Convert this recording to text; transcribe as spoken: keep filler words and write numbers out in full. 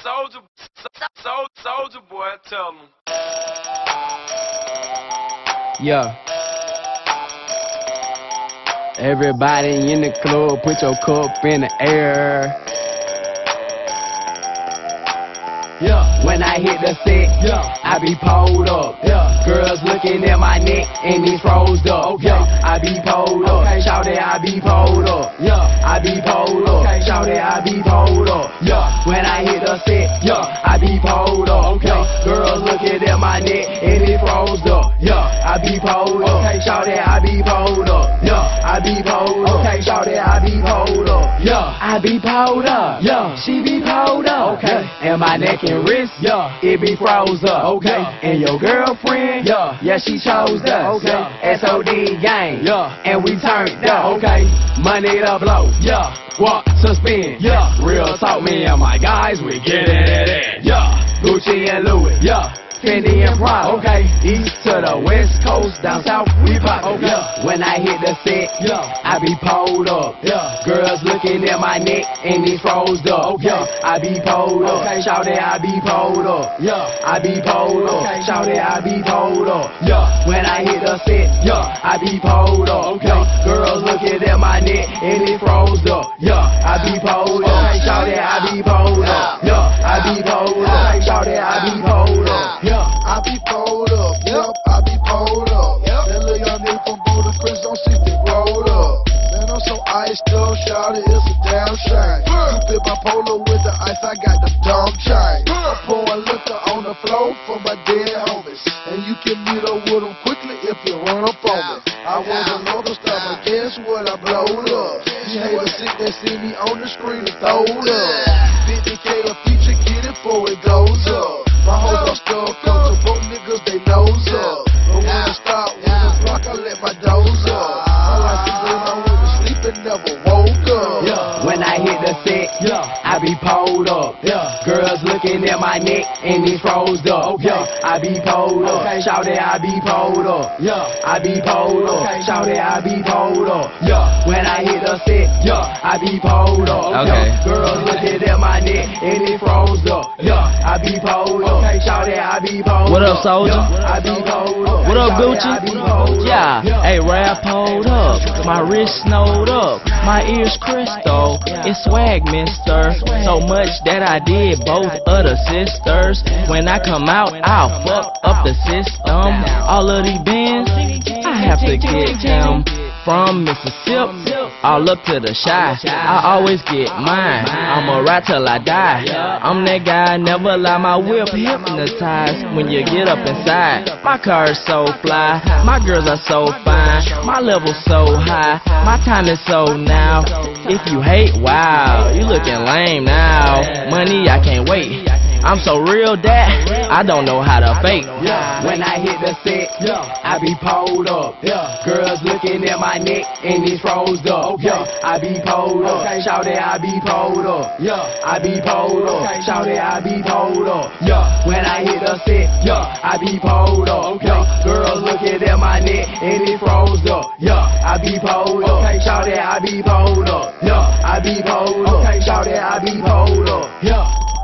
Soldier, soldier, soldier boy, tell him. Yeah. Everybody in the club, put your cup in the air. Yeah. When I hit the set, yeah, I be pulled up. Yeah. Girls looking at my neck and it's froze up. Okay. Yeah. I be pulled up. Okay. Shout it, I be pulled up. Yeah. I be pulled up. Okay. Shout it, I be pulled up. Yeah. When I hit the set, yeah, I be pulled up. Okay. Yeah. Girls looking at my neck and it froze up. Yeah. I be pulled up. Okay. Shout it, I be pulled up. Yeah. I be pulled up. Okay. Shout it, I be pulled up. Yeah. I be pulled up. Yeah. She be pulled up. Okay. And my neck and wrist, yeah, it be froze up. Okay. Yeah. And your girlfriend, yeah, yeah, she chose us. Okay. Yeah. S O D gang, yeah, and we turned up. Okay. Money to blow, yeah. Walk to spin, yeah. Real talk, me and my guys, we get it in, yeah. Gucci and Louis, yeah. Fendi and Prada, okay. East to the west coast, down south, we pop, okay. Yeah. When I hit the set, yeah, I be pulled up. Yeah. Girls looking at my neck and it's froze up. Okay. Yeah. I be pulled up. Okay. Shout it, I be pulled up. Yeah. I be pulled up. Okay. Shout it, I be pulled up. Yeah. When I hit the set, yeah, I be pulled up. Okay. Yeah. Girls looking at my neck and it froze up. Yeah. I be pulled up. Okay. Shout it, I be pulled up. Yeah. I be pulled up. Okay. Shout it, I be pulled up. Yeah. I be pulled up, yep, I be pulled up. Yep. That little young nigga from Boulder Chris don't see me rolled up. Man, I'm so iced up, shout it, it's a damn shame. You fit my polo with the ice, I got the dumb chain. I'm pouring liquor on the floor for my dead homies. And you can meet up with them quickly if you run up on me. I was a local star, but guess what, I blowed up. You haters think they see me on the screen and throwed up. fifty K a feature, get it before it goes up. My hoes are stuck up, so broke niggas, they nose up. But when I stop with the block, I let my doze up. I like to go on with the sleep and never woke up. Yeah. When I hit the set, yeah, I be pulled up. Yeah. Girls looking at my neck and it's froze up. Okay. Yeah. I be pulled up. Okay. Shout it, I be pulled up. Yeah. I be pulled up. Okay. Shout it, I be pulled up. Yeah. When I hit the set, yeah, I be pulled up. Okay. Yeah. Girls looking at my neck and it froze up. Yeah. I be pulled up. Okay. Shout it, I be pulled up. What up, soldier? Yeah. I be pulled up. What up, Gucci? Yeah. Hey, rap pulled up. My wrist snowed up. My ears crystal. It's swag, mister. So much that I did both of the sisters. When I come out, I'll fuck up the system. All of these bands, I have to get them. From Mississippi, all up to the shy, I always get mine. I'ma ride till I die. I'm that guy, never lie. My whip hypnotized when you get up inside. My car's so fly, my girls are so fine, my level's so high, my time is so now. If you hate, wow, you looking lame now. Money, I can't wait. I'm so real that I don't know how to fake. Yeah. When I hit the set, yeah, I be pulled up. Yeah. Girls looking at my neck and it's froze up. Okay. Yeah. I be pulled up. Okay. Shout it, I be pulled up. Yeah. I be pulled up. Okay. Shout it, I be pulled up. Yeah. When I hit the set, yeah, I be pulled up. Okay. Yeah. Girls looking at my neck and it froze up. Yeah. I be pulled up. Okay. Shout it, I be pulled up. Yeah. I be pulled up. Okay. Shout it, I be pulled up. Yeah.